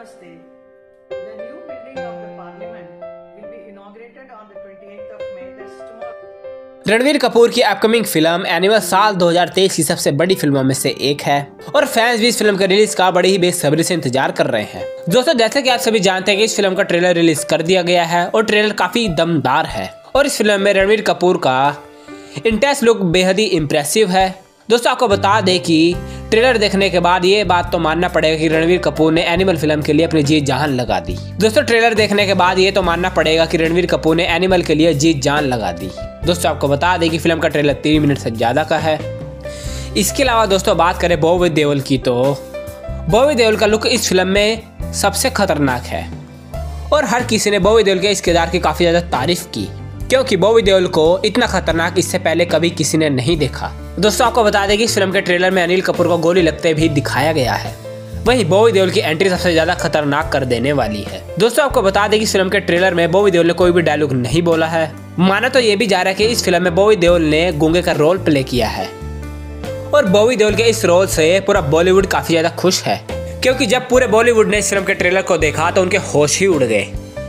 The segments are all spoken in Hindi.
Namaste. The new building of the parliament will be inaugurated on the 28th of May, that's tomorrow. Ranveer Kapoor की अपकमिंग फिल्म एनिमल साल 2023 की सबसे बड़ी फिल्मों में से एक है और फैंस भी इस फिल्म के रिलीज का बड़ी ही बेसब्री से इंतजार कर रहे हैं। दोस्तों, जैसे कि आप सभी जानते हैं कि इस फिल्म का ट्रेलर रिलीज कर दिया गया है और ट्रेलर काफी दमदार है और इस फिल्म में रणवीर कपूर का इंटेंस लुक बेहद ही इम्प्रेसिव है। दोस्तों, आपको बता दें कि ट्रेलर देखने के बाद ये बात तो मानना पड़ेगा कि रणवीर कपूर ने एनिमल फिल्म के लिए अपनी जी जान लगा दी। दोस्तों, ट्रेलर देखने के बाद ये तो मानना पड़ेगा कि रणवीर कपूर ने एनिमल के लिए जी जान लगा दी। दोस्तों, आपको बता दें कि फिल्म का ट्रेलर 3 मिनट से ज़्यादा का है। इसके अलावा दोस्तों बात करें बॉबी देओल की, तो बॉबी देओल का लुक इस फिल्म में सबसे खतरनाक है और हर किसी ने बॉबी देओल के इस किरदार की काफ़ी ज़्यादा तारीफ की, क्योंकि बॉबी देओल को इतना खतरनाक इससे पहले कभी किसी ने नहीं देखा। दोस्तों, आपको बता दें कि इस फिल्म के ट्रेलर में अनिल कपूर को गोली लगते भी दिखाया गया है। वहीं बॉबी देओल की एंट्री सबसे ज्यादा खतरनाक कर देने वाली है। दोस्तों, आपको बता दें कि इस फिल्म के ट्रेलर में बॉबी देओल ने कोई भी डायलॉग नहीं बोला है। माना तो ये भी जा रहा है कि इस फिल्म में बॉबी देओल ने गूंगे का रोल प्ले किया है और बॉबी देओल के इस रोल से पूरा बॉलीवुड काफी ज्यादा खुश है, क्योंकि जब पूरे बॉलीवुड ने इस फिल्म के ट्रेलर को देखा तो उनके होश ही उड़ गए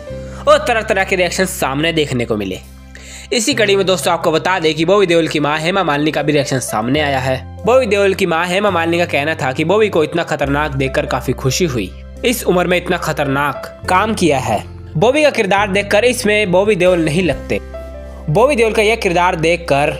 और तरह तरह के रिएक्शन सामने देखने को मिले। इसी कड़ी में दोस्तों आपको बता दें कि बॉबी देओल की मां हेमा मालिनी का भी रिएक्शन सामने आया है। बॉबी देओल की मां हेमा मालिनी का कहना था कि बॉबी को इतना खतरनाक देखकर काफी खुशी हुई। इस उम्र में इतना खतरनाक काम किया है। बॉबी का किरदार देखकर इसमें बॉबी देओल नहीं लगते। बॉबी देओल का यह किरदार देखकर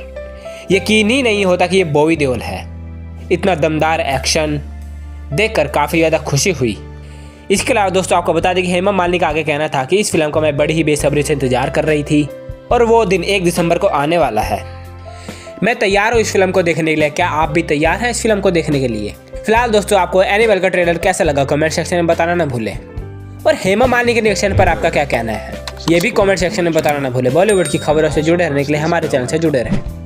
यकीन ही नहीं होता कि ये बॉबी देओल है। इतना दमदार एक्शन देखकर काफी ज्यादा खुशी हुई। इसके अलावा दोस्तों आपको बता दें कि हेमा मालिनी का आगे कहना था कि इस फिल्म को मैं बड़ी ही बेसब्री से इंतजार कर रही थी और वो दिन 1 दिसंबर को आने वाला है। मैं तैयार हूँ इस फिल्म को देखने के लिए। क्या आप भी तैयार हैं इस फिल्म को देखने के लिए? फिलहाल दोस्तों आपको एनिमल का ट्रेलर कैसा लगा कमेंट सेक्शन में बताना ना भूलें और हेमा मालिनी के रिएक्शन पर आपका क्या कहना है ये भी कमेंट सेक्शन में बताना ना भूलें। बॉलीवुड की खबरों से जुड़े रहने के लिए हमारे चैनल से जुड़े रहें।